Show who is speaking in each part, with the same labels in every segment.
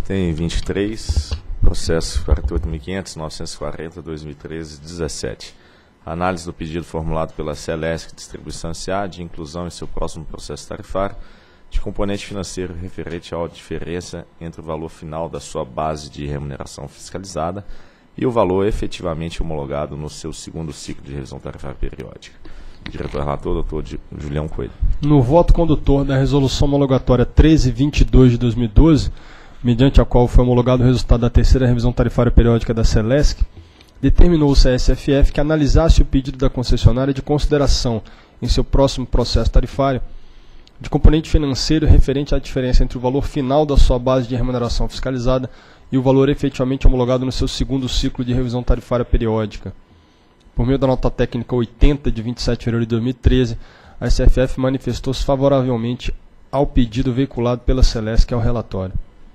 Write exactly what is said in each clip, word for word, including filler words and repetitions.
Speaker 1: Item vinte e três, processo quarenta e oito mil e quinhentos, novecentos e quarenta, barra dois mil e treze, dezessete. Análise do pedido formulado pela Celesc Distribuição S A de inclusão em seu próximo processo tarifário de componente financeiro referente à diferença entre o valor final da sua base de remuneração fiscalizada e o valor efetivamente homologado no seu segundo ciclo de revisão tarifária periódica. Diretor relator, doutor Julião Coelho.
Speaker 2: No voto condutor da resolução homologatória treze vinte e dois de dois mil e doze, mediante a qual foi homologado o resultado da terceira revisão tarifária periódica da Celesc, determinou o C S F F que analisasse o pedido da concessionária de consideração em seu próximo processo tarifário de componente financeiro referente à diferença entre o valor final da sua base de remuneração fiscalizada e o valor efetivamente homologado no seu segundo ciclo de revisão tarifária periódica. Por meio da nota técnica oitenta, de vinte e sete de fevereiro de dois mil e treze, a S F F manifestou-se favoravelmente ao pedido veiculado pela Celesc ao relatório.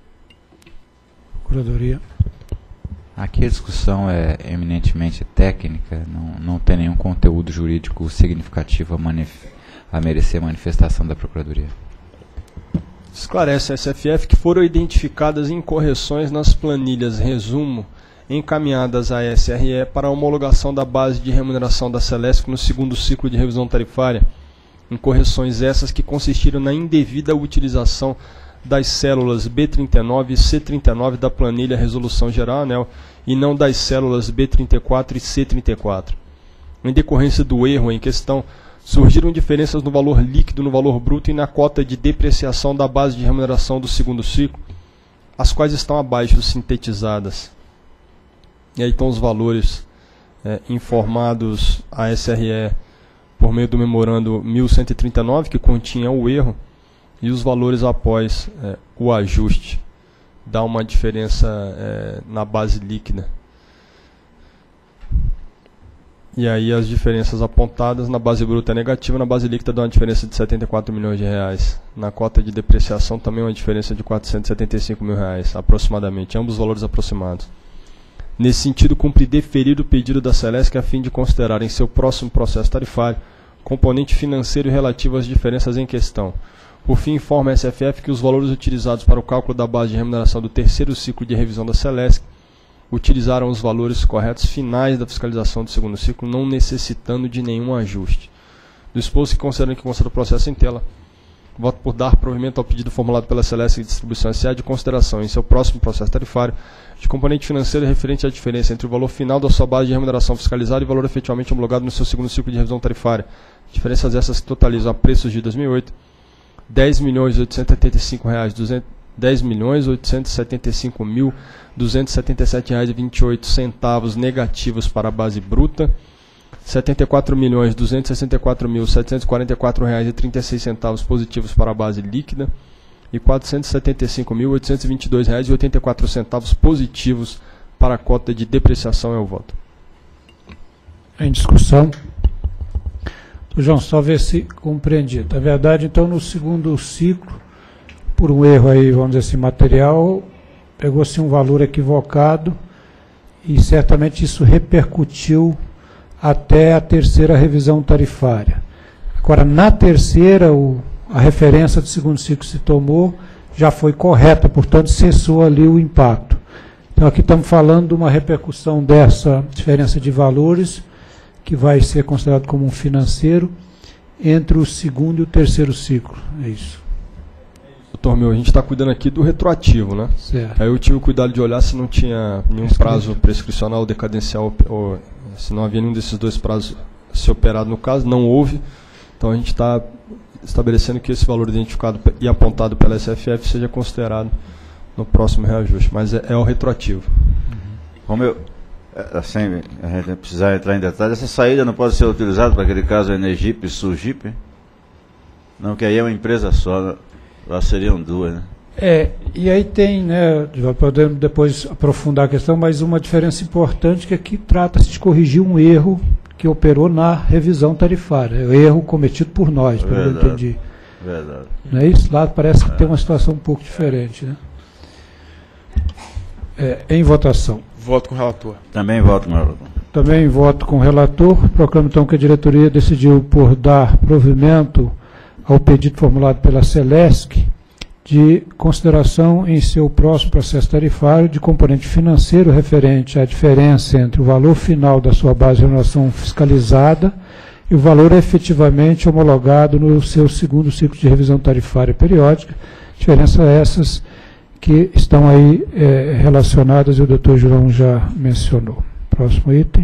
Speaker 3: Procuradoria.
Speaker 4: Aqui a discussão é eminentemente técnica, não, não tem nenhum conteúdo jurídico significativo a, manif a merecer manifestação da Procuradoria.
Speaker 2: Esclarece a S F F que foram identificadas incorreções nas planilhas resumo encaminhadas à S R E para a homologação da base de remuneração da Celesc no segundo ciclo de revisão tarifária, incorreções essas que consistiram na indevida utilização das células B trinta e nove e C trinta e nove da planilha Resolução Geral ANEEL e não das células B trinta e quatro e C trinta e quatro. Em decorrência do erro em questão, surgiram diferenças no valor líquido, no valor bruto e na cota de depreciação da base de remuneração do segundo ciclo, as quais estão abaixo sintetizadas. E aí estão os valores é, informados à S R E por meio do memorando mil cento e trinta e nove, que continha o erro, e os valores após é, o ajuste. Dá uma diferença é, na base líquida. E aí as diferenças apontadas na base bruta é negativa, na base líquida dá uma diferença de setenta e quatro milhões de reais. Na cota de depreciação também uma diferença de quatrocentos e setenta e cinco mil reais, aproximadamente, ambos valores aproximados. Nesse sentido, cumpre deferir o pedido da Celesc a fim de considerar em seu próximo processo tarifário componente financeiro relativo às diferenças em questão. Por fim, informa a S F F que os valores utilizados para o cálculo da base de remuneração do terceiro ciclo de revisão da Celesc utilizaram os valores corretos finais da fiscalização do segundo ciclo, não necessitando de nenhum ajuste. Do exposto que considerando que consta do processo em tela, voto por dar provimento ao pedido formulado pela Celesc Distribuição S A de consideração em seu próximo processo tarifário de componente financeiro referente à diferença entre o valor final da sua base de remuneração fiscalizada e o valor efetivamente homologado no seu segundo ciclo de revisão tarifária. Diferenças essas que totalizam a preços de dois mil e oito, dez milhões oitocentos e setenta e cinco reais, dez milhões oitocentos e setenta e cinco mil duzentos e setenta e sete reais e vinte e oito centavos negativos para a base bruta, setenta e quatro milhões duzentos e sessenta e quatro mil setecentos e quarenta e quatro reais e trinta e seis centavos positivos para a base líquida e quatrocentos e setenta e cinco mil oitocentos e vinte e dois reais e oitenta e quatro centavos positivos para a cota de depreciação. É o voto.
Speaker 3: Em discussão. João, só ver se compreendi. Na verdade, então, no segundo ciclo, por um erro aí, vamos dizer assim, material, pegou-se um valor equivocado e certamente isso repercutiu até a terceira revisão tarifária. Agora, na terceira, o, a referência do segundo ciclo se tomou, já foi correta, portanto, cessou ali o impacto. Então, aqui estamos falando de uma repercussão dessa diferença de valores, que vai ser considerado como um financeiro, entre o segundo e o terceiro ciclo. É isso.
Speaker 2: Doutor meu, a gente está cuidando aqui do retroativo, né?
Speaker 3: Certo.
Speaker 2: Aí eu tive o cuidado de olhar se não tinha nenhum prazo prescricional ou decadencial, ou se não havia nenhum desses dois prazos se operado no caso, não houve. Então a gente está estabelecendo que esse valor identificado e apontado pela S F F seja considerado no próximo reajuste, mas é, é o retroativo.
Speaker 5: Uhum. Como eu, assim, a gente precisar entrar em detalhes, essa saída não pode ser utilizada para aquele caso Energip e Sugip? Não, que aí é uma empresa só, lá seriam duas, né?
Speaker 3: É, e aí tem, né, podemos depois aprofundar a questão, mas uma diferença importante que aqui trata-se de corrigir um erro que operou na revisão tarifária, é o erro cometido por nós, pelo que eu entendi.
Speaker 5: Verdade.
Speaker 3: Não é isso? Lá parece que é. tem uma situação um pouco diferente, né? É, em votação.
Speaker 6: Voto com o relator.
Speaker 5: Também voto com o relator.
Speaker 3: Também voto com o relator. Proclamo então que a diretoria decidiu por dar provimento ao pedido formulado pela Celesc de consideração em seu próximo processo tarifário de componente financeiro referente à diferença entre o valor final da sua base de remuneração fiscalizada e o valor efetivamente homologado no seu segundo ciclo de revisão tarifária periódica, diferenças essas que estão aí é, relacionadas e o doutor João já mencionou. Próximo item.